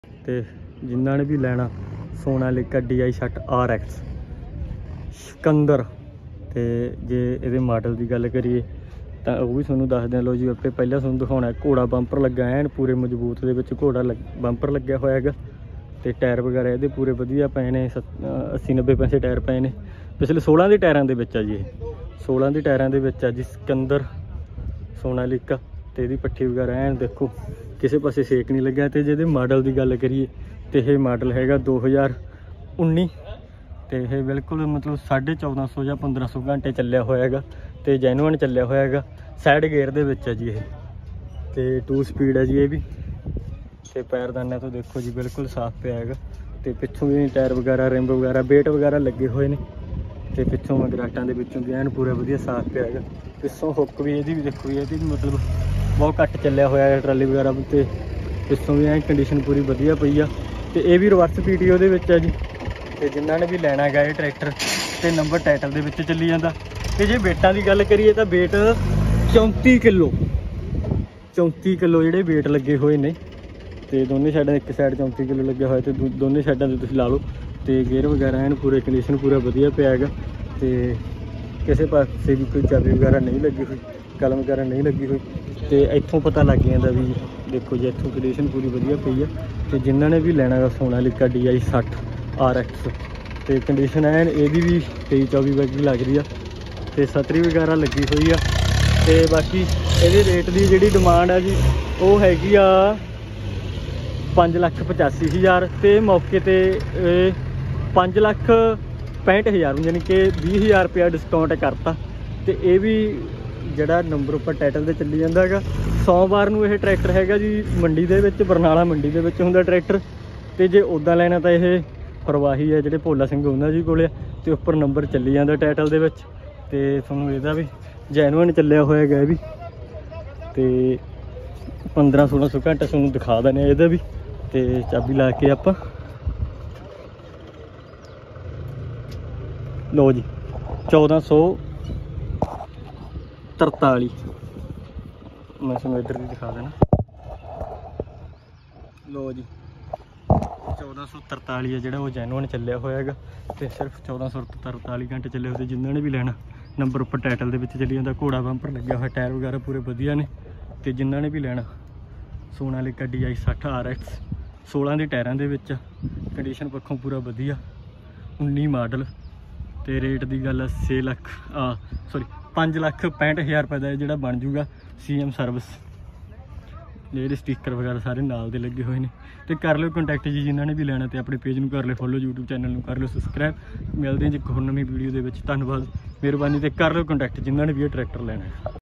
ਤੇ ਜਿਨ੍ਹਾਂ ਨੇ ਵੀ ਲੈਣਾ ਸੋਨਾਲੀਕਾ DI60 RX ਸਿਕੰਦਰ। ਤੇ ਜੇ ਇਹਦੇ ਮਾਡਲ ਦੀ ਗੱਲ ਕਰੀਏ ਤਾਂ ਉਹ ਵੀ ਤੁਹਾਨੂੰ ਦੱਸਦੇ ਹਾਂ। ਲਓ ਜੀ, ਆਪੇ ਪਹਿਲਾਂ ਤੁਹਾਨੂੰ ਦਿਖਾਉਣਾ ਘੋੜਾ ਬੰਪਰ ਲੱਗਾ ਐਨ ਪੂਰੇ ਮਜ਼ਬੂਤ ਦੇ ਵਿੱਚ ਘੋੜਾ ਬੰਪਰ ਲੱਗਿਆ ਹੋਇਆ ਹੈਗਾ। ਤੇ ਟਾਇਰ ਵਗੈਰਾ ਇਹਦੇ ਪੂਰੇ ਵਧੀਆ ਪਏ ਨੇ, 80-90 ਪੈਸੇ ਟਾਇਰ ਪਏ ਨੇ। ਪਿਛਲੇ 16 ਦੇ ਟਾਇਰਾਂ ਦੇ ਵਿੱਚ ਆ ਜੀ, ਇਹ 16 ਦੇ ਟਾਇਰਾਂ ਦੇ ਵਿੱਚ ਆ ਜੀ ਸਿਕੰਦਰ ਸੋਨਾਲੀਕਾ। ਤੇ ਇਹਦੀ ਪੱਠੀ ਵਗੈਰਾ ਐਨ ਦੇਖੋ ਕਿਸੇ ਪਾਸੇ ਸੇਕ ਨਹੀਂ ਲੱਗਿਆ। ਤੇ ਜੇ ਇਹਦੇ ਮਾਡਲ ਦੀ ਗੱਲ ਕਰੀਏ ਤੇ ਇਹ ਮਾਡਲ ਹੈਗਾ 2019। ਤੇ ਇਹ ਬਿਲਕੁਲ ਮਤਲਬ 1450 ਜਾਂ 1500 ਘੰਟੇ ਚੱਲਿਆ ਹੋਇਆ ਹੈਗਾ ਤੇ ਜੈਨੂਅਨ ਚੱਲਿਆ ਹੋਇਆ ਹੈਗਾ। ਸਾਈਡ ਗੇਅਰ ਦੇ ਵਿੱਚ ਹੈ ਜੀ ਇਹ, ਤੇ 2 ਸਪੀਡ ਹੈ ਜੀ ਇਹ ਵੀ। ਤੇ ਪੈਰਦਾਨਾਂ ਤੋਂ ਦੇਖੋ ਜੀ ਬਿਲਕੁਲ ਸਾਫ਼ ਪਿਆ ਹੈਗਾ। ਤੇ ਪਿੱਛੋਂ ਵੀ ਟਾਇਰ ਵਗੈਰਾ, ਰਿੰਬ ਵਗੈਰਾ, ਵੇਟ ਵਗੈਰਾ ਲੱਗੇ ਹੋਏ ਨੇ। ਤੇ ਪਿੱਛੋਂ ਮਗਰਾਟਾਂ ਦੇ ਵਿੱਚੋਂ ਵੀ ਐਨ ਪੂਰਾ ਵਧੀਆ ਸਾਫ਼ ਪਿਆ ਹੈਗਾ। ਪਿੱਛੋਂ ਹੁੱਕ ਵੀ ਇਹਦੀ ਵੀ ਦੇਖੋ ਜੀ, ਇਹਦੀ ਵੀ ਮਤਲਬ ਬਹੁਤ ਘੱਟ ਚੱਲਿਆ ਹੋਇਆ ਹੈ ਟਰਾਲੀ ਵਗੈਰਾ। ਤੇ ਪਿੱਛੋਂ ਵੀ ਐਨ ਕੰਡੀਸ਼ਨ ਪੂਰੀ ਵਧੀਆ ਪਈ ਆ। ਤੇ ਇਹ ਵੀ ਰਿਵਰਸ PTO ਦੇ ਵਿੱਚ ਹੈ ਜੀ। ਤੇ ਜਿਨ੍ਹਾਂ ਨੇ ਵੀ ਲੈਣਾ ਹੈਗਾ ਇਹ ਟਰੈਕਟਰ ਤੇ ਨੰਬਰ ਟਾਈਟਲ ਦੇ ਵਿੱਚ ਚੱਲੀ ਜਾਂਦਾ। ਤੇ ਜੇ ਵੇਟਾਂ ਦੀ ਗੱਲ ਕਰੀਏ ਤਾਂ ਵੇਟ 34 ਕਿਲੋ ਜਿਹੜੇ ਵੇਟ ਲੱਗੇ ਹੋਏ ਨੇ। ਤੇ ਦੋਨੇ ਸਾਈਡਾਂ, ਇੱਕ ਸਾਈਡ 34 ਕਿਲੋ ਲੱਗਿਆ ਹੋਇਆ ਤੇ ਦੋਨੇ ਸਾਈਡਾਂ ਤੇ ਤੁਸੀਂ ਲਾ ਲਓ। ਤੇ ਗੇਅਰ ਵਗੈਰਾ ਐਨ ਪੂਰੇ ਕੰਡੀਸ਼ਨ ਪੂਰਾ ਵਧੀਆ ਪਿਆ ਹੈਗਾ। ਤੇ ਕਿਸੇ ਪਾਸੇ ਵੀ ਕੋਈ ਚਾਬੀ ਵਗੈਰਾ ਨਹੀਂ ਲੱਗੀ ਹੋਈ, ਕਲਮ ਵਗੈਰਾ ਨਹੀਂ ਲੱਗੀ ਹੋਈ। ਤੇ ਇੱਥੋਂ ਪਤਾ ਲੱਗ ਜਾਂਦਾ ਵੀ ਦੇਖੋ ਜੀ ਇੱਥੋਂ ਕੰਡੀਸ਼ਨ ਪੂਰੀ ਵਧੀਆ ਪਈ ਆ। ਤੇ ਜਿਨ੍ਹਾਂ ਨੇ ਵੀ ਲੈਣਾ ਗਾ ਸੋਨਾਲੀਕਾ DI60 RX ਤੇ ਕੰਡੀਸ਼ਨ ਐਨ ਇਹਦੀ ਵੀ 23-24 ਵਰਗੀ ਲੱਗ ਰਹੀ ਆ। ਤੇ ਛਤਰੀ ਵਗੈਰਾ ਲੱਗੀ ਹੋਈ ਆ। ਤੇ ਬਾਕੀ ਇਹਦੇ ਰੇਟ ਦੀ ਜਿਹੜੀ ਡਿਮਾਂਡ ਆ ਜੀ ਉਹ ਹੈਗੀ ਆ 5,85,000 ਤੇ ਮੌਕੇ ਤੇ 5,65,000 ਯਾਨੀ ਕਿ 20,000 ਰੁਪਇਆ ਡਿਸਕਾਊਂਟ ਕਰਤਾ। ਤੇ ਇਹ ਵੀ ਜਿਹੜਾ ਨੰਬਰ ਉੱਪਰ ਟਾਈਟਲ ਤੇ ਚੱਲੀ ਜਾਂਦਾ ਹੈਗਾ। ਸੋਮਵਾਰ ਨੂੰ ਇਹ ਟਰੈਕਟਰ ਹੈਗਾ ਜੀ ਮੰਡੀ ਦੇ ਵਿੱਚ, ਬਰਨਾਲਾ ਮੰਡੀ ਦੇ ਵਿੱਚ ਹੁੰਦਾ ਟਰੈਕਟਰ। ਤੇ ਜੇ ਉੱਦਾਂ ਲੈਣਾ ਤਾਂ ਇਹ ਪ੍ਰਵਾਹੀ ਹੈ ਜਿਹੜੇ ਭੋਲਾ ਸਿੰਘ ਉਹਨਾਂ ਜੀ ਕੋਲ। ਤੇ ਉੱਪਰ ਨੰਬਰ ਚੱਲੀ ਜਾਂਦਾ ਟਾਈਟਲ ਦੇ ਵਿੱਚ। ਤੇ ਤੁਹਾਨੂੰ ਇਹਦਾ ਵੀ ਜੈਨੂਅਨ ਚੱਲਿਆ ਹੋਇਆ ਹੈਗਾ ਇਹ ਵੀ। ਤੇ 1500-1600 ਘੰਟੇ ਤੁਹਾਨੂੰ ਦਿਖਾ ਦਿੰਦੇ ਇਹਦਾ ਵੀ। ਤੇ ਚਾਬੀ ਲਾ ਕੇ ਆਪਾਂ ਲਓ ਜੀ 1443 ਮੈਂ ਤੁਹਾਨੂੰ ਇੱਧਰ ਵੀ ਦਿਖਾ ਦੇਣਾ। ਲਓ ਜੀ 1443 ਹੈ ਜਿਹੜਾ ਉਹ ਜੈਨੂਅਨ ਚੱਲਿਆ ਹੋਇਆ ਹੈਗਾ। ਤੇ ਸਿਰਫ 1443 ਘੰਟੇ ਚੱਲੇ ਹੋਏ। ਜਿਨ੍ਹਾਂ ਨੇ ਵੀ ਲੈਣਾ ਨੰਬਰ ਉੱਪਰ ਟਾਈਟਲ ਦੇ ਵਿੱਚ ਚੱਲੀ ਜਾਂਦਾ। ਘੋੜਾ ਬੰਪਰ ਲੱਗਿਆ ਹੋਇਆ, ਟਾਇਰ ਵਗੈਰਾ ਪੂਰੇ ਵਧੀਆ ਨੇ। ਤੇ ਜਿਨ੍ਹਾਂ ਨੇ ਵੀ ਲੈਣਾ ਸੋਨਾਲੀਕਾ DI60 RX 16 ਦੇ ਟਾਇਰਾਂ ਦੇ ਵਿੱਚ, ਕੰਡੀਸ਼ਨ ਪੱਖੋਂ ਪੂਰਾ ਵਧੀਆ, 19 ਮਾਡਲ। ਤੇ ਰੇਟ ਦੀ ਗੱਲ 5,65,000 ਰੁਪਏ ਦਾ ਜਿਹੜਾ ਬਣ ਜੂਗਾ CM ਸਰਵਿਸ। ਜਿਹੜੇ ਸਟੀਕਰ ਵਗੈਰਾ ਸਾਰੇ ਨਾਲ ਦੇ ਲੱਗੇ ਹੋਏ ਨੇ। ਤੇ ਕਰ ਲਿਓ ਕੰਟੈਕਟ ਜੀ ਜਿਨ੍ਹਾਂ ਨੇ ਵੀ ਲੈਣਾ। ਤੇ ਆਪਣੇ ਪੇਜ ਨੂੰ ਕਰ ਲਿਓ ਫੋਲੋ, YouTube ਚੈਨਲ ਨੂੰ ਕਰ ਲਿਓ ਸਬਸਕ੍ਰਾਈਬ। ਮਿਲਦੇ ਹਾਂ ਜੀ ਇੱਕ ਹੋਰ ਨਵੀਂ ਵੀਡੀਓ ਦੇ ਵਿੱਚ। ਧੰਨਵਾਦ, ਮਿਹਰਬਾਨੀ। ਤੇ ਕਰ ਲਿਓ ਕੰਟੈਕਟ ਜਿਨ੍ਹਾਂ ਨੇ ਵੀ ਇਹ ਟਰੈਕਟਰ ਲੈਣਾ ਹੈ।